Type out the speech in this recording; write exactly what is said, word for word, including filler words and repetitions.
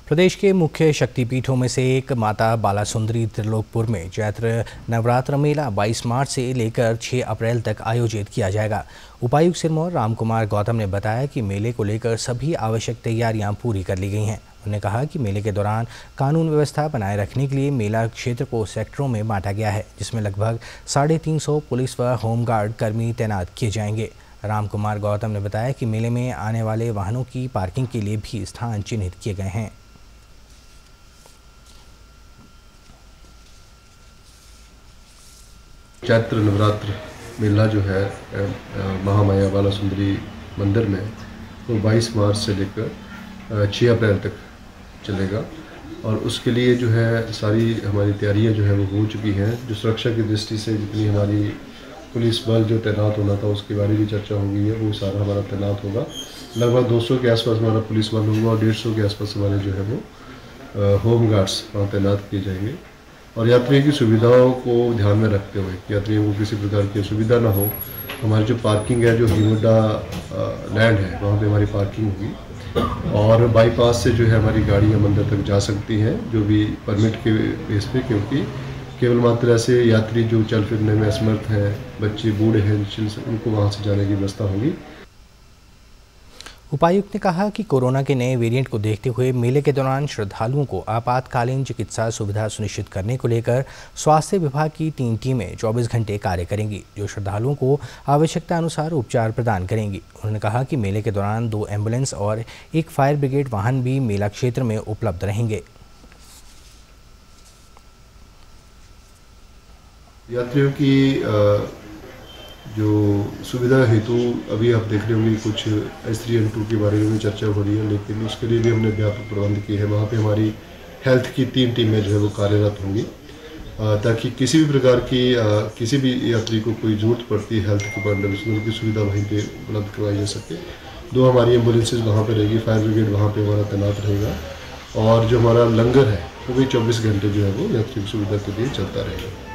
प्रदेश के मुख्य शक्तिपीठों में से एक माता बालासुंदरी त्रिलोकपुर में चैत्र नवरात्र मेला बाईस मार्च से लेकर छह अप्रैल तक आयोजित किया जाएगा। उपायुक्त सिरमौर रामकुमार गौतम ने बताया कि मेले को लेकर सभी आवश्यक तैयारियां पूरी कर ली गई हैं। उन्होंने कहा कि मेले के दौरान कानून व्यवस्था बनाए रखने के लिए मेला क्षेत्र को सेक्टरों में बांटा गया है, जिसमें लगभग साढ़े तीन सौ पुलिस व होमगार्ड कर्मी तैनात किए जाएंगे। रामकुमार गौतम ने बताया कि मेले में आने वाले वाहनों की पार्किंग के लिए भी स्थान चिन्हित किए गए हैं। चैत्र नवरात्र मेला जो है महामाया बालासुंदरी मंदिर में वो बाईस मार्च से लेकर छह अप्रैल तक चलेगा और उसके लिए जो है सारी हमारी तैयारियां जो है वो हो चुकी हैं। जो सुरक्षा की दृष्टि से जितनी हमारी पुलिस बल जो तैनात होना था उसके बारे में चर्चा हो गई है, वो सारा हमारा तैनात होगा। लगभग दो सौ के आसपास हमारा पुलिस बल होगा और डेढ़ सौ के आसपास हमारे जो है वो होम गार्ड्स वहाँ तैनात किए जाएंगे। और यात्रियों की सुविधाओं को ध्यान में रखते हुए यात्रियों को किसी प्रकार की असुविधा ना हो, हमारी जो पार्किंग है जो हिमुडा लैंड है वहाँ पे हमारी पार्किंग होगी और बाईपास से जो है हमारी गाड़ियाँ मंदिर तक जा सकती हैं जो भी परमिट के बेस पे, क्योंकि केवल मात्र ऐसे यात्री जो चल फिरने में असमर्थ हैं, बच्चे बूढ़े हैं, उनको वहाँ से जाने की व्यवस्था होगी। उपायुक्त ने कहा कि कोरोना के नए वेरिएंट को देखते हुए मेले के दौरान श्रद्धालुओं को आपातकालीन चिकित्सा सुविधा सुनिश्चित करने को लेकर स्वास्थ्य विभाग की तीन टीमें चौबीस घंटे कार्य करेंगी, जो श्रद्धालुओं को आवश्यकता अनुसार उपचार प्रदान करेंगी। उन्होंने कहा कि मेले के दौरान दो एम्बुलेंस और एक फायर ब्रिगेड वाहन भी मेला क्षेत्र में उपलब्ध रहेंगे। यात्रियों की जो सुविधा हेतु अभी आप देख रहे होंगे कुछ एस थ्री एन टू के बारे में चर्चा हो रही है, लेकिन उसके लिए भी हमने व्यापक प्रबंध किए हैं। वहाँ पे हमारी हेल्थ की तीन टीमें जो है वो कार्यरत होंगी ताकि किसी भी प्रकार की किसी भी यात्री को कोई जरूरत पड़ती है हेल्थ डिपार्टमेंट की सुविधा वहीं पे उपलब्ध करवाई जा सके। दो हमारी एम्बुलेंसेज वहाँ पर रहेगी, फायर ब्रिगेड वहाँ पर हमारा तैनात रहेगा और जो हमारा लंगर है वो भी चौबीस घंटे जो है वो यात्री की सुविधा के लिए चलता रहेगा।